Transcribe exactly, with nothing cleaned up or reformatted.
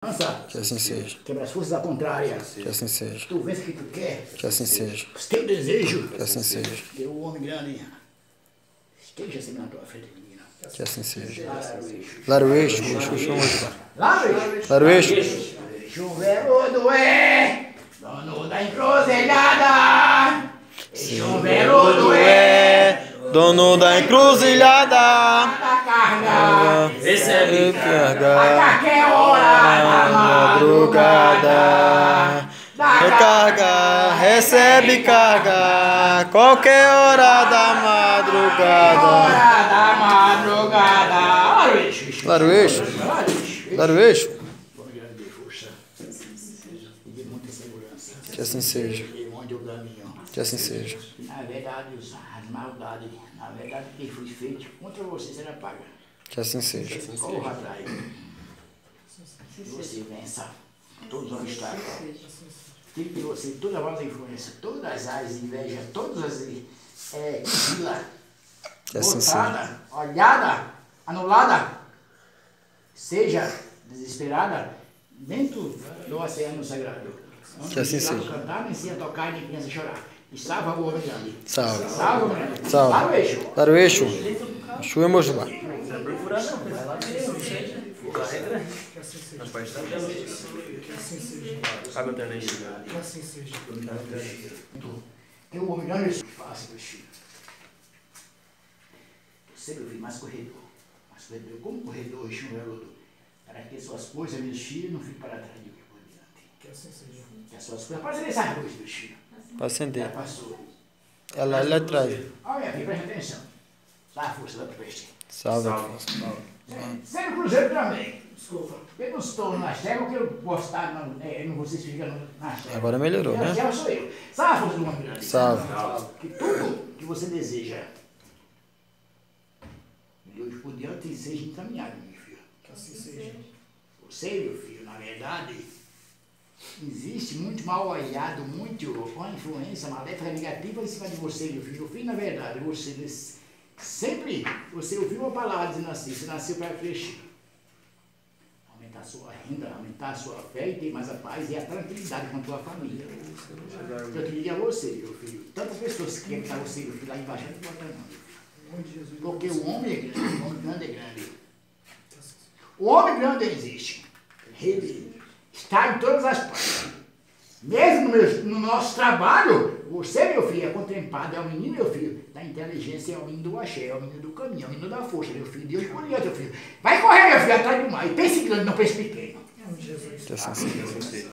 Que assim seja. Quebra as forças da contrária. Que assim seja. Tu vês o que tu quer. Que assim seja. Os teus desejos. Que assim seja. Deu o homem grande. Esteja sempre na tua frente, menina. Que assim seja. Lá Lá o eixo, o eixo chama hoje. Lá o eixo. Lá o eixo. Chuveiro é, dono da encruzilhada. Chuveiro é, Dono da encruzilhada. da carga. Recebe A carga. qualquer hora da madrugada. Da Recarga, recebe carga. Qualquer hora da madrugada. hora da madrugada. Lá o eixo. Lá o eixo. Lá o eixo. Lá o eixo. Homem grande de força. E de muita segurança. Que assim seja. E onde eu caminho. Que assim seja. Na verdade, os- as maldades, na verdade, que foi feito contra você será paga. Que assim seja. Corra atrás. E você vença todos os obstáculos. Tire de você toda a vossa influência, todas as invejas, todas as é, vigila, Que assim seja. botada, olhada, anulada, seja desesperada dentro do oceano sagrado. Que assim Onde não seja. cantar, nem se a tocar, nem criança chorar. E salva o homem grande. Salve. Salva o homem grande. Salve. Lá no eixo. Lá o eixo. Chuva Mojubá. Abre a lanterna aí. Que assim seja. Tem um homem grande fácil, meu filho. Você, meu filho, mais corredor. Mais corredor. Como corredor, chuveiro, para que suas coisas, meus filhos, não fiquem para trás de mim por diante. Que assim seja. Que as suas coisas. Pode ser essa luz, meu filho. Para acender. Já passou. Ela ali atrás. Olha aqui, presta atenção. Dá a força, dá para peste. Salve. Sendo cruzeiro também. Desculpa. Eu não estou nas trevas, que eu gostar, não, é, não vocês ficam nas trevas. Agora melhorou, Nas né? trevas sou eu. Sabe a força do homem grande? Salve. Que tudo que você deseja, de hoje por diante, seja encaminhado, meu filho. Que assim seja. Você, meu filho, na verdade, existe muito mal olhado, muito uma influência maléfica negativa em cima de você, meu filho. Meu filho, na verdade, você sempre, você ouviu uma palavra dizendo assim, você nasceu para crescer. Aumentar a sua renda, aumentar a sua fé e ter mais a paz e a tranquilidade com a tua família. Eu te digo a você, meu filho, tantas pessoas que querem estar você, meu filho, lá embaixo, não importa não, meu filho. Em nome de Jesus. Porque o homem é grande, o homem grande é grande. O homem grande existe. Ele está em todas as partes. Mesmo no, meu, no nosso trabalho, você, meu filho, é contemplado, é o menino, meu filho, da inteligência, é o menino do axé, é o menino do caminho, é o menino da força, meu filho. Deus por diante, meu filho. Vai correr, meu filho, atrás do mar. E pense grande, não pense pequeno. Em nome de Jesus. Que assim seja.